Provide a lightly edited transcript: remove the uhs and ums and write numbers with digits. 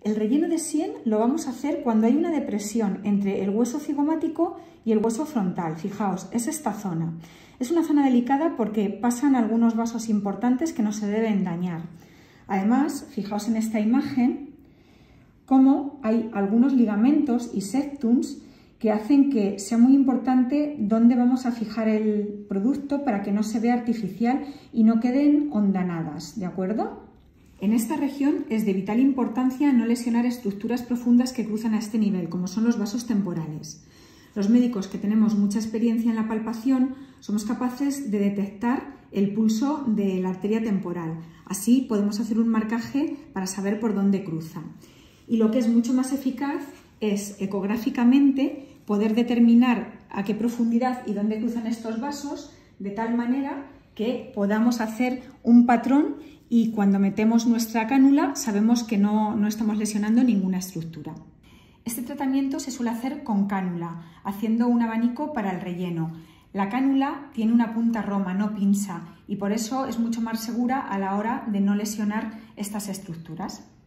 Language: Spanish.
El relleno de sien lo vamos a hacer cuando hay una depresión entre el hueso cigomático y el hueso frontal. Fijaos, es esta zona. Es una zona delicada porque pasan algunos vasos importantes que no se deben dañar. Además, fijaos en esta imagen cómo hay algunos ligamentos y septums que hacen que sea muy importante dónde vamos a fijar el producto para que no se vea artificial y no queden hondanadas, ¿de acuerdo? En esta región es de vital importancia no lesionar estructuras profundas que cruzan a este nivel, como son los vasos temporales. Los médicos que tenemos mucha experiencia en la palpación somos capaces de detectar el pulso de la arteria temporal. Así podemos hacer un marcaje para saber por dónde cruza. Y lo que es mucho más eficaz es ecográficamente poder determinar a qué profundidad y dónde cruzan estos vasos, de tal manera que podamos hacer un patrón y cuando metemos nuestra cánula sabemos que no estamos lesionando ninguna estructura. Este tratamiento se suele hacer con cánula, haciendo un abanico para el relleno. La cánula tiene una punta roma, no pinza, y por eso es mucho más segura a la hora de no lesionar estas estructuras.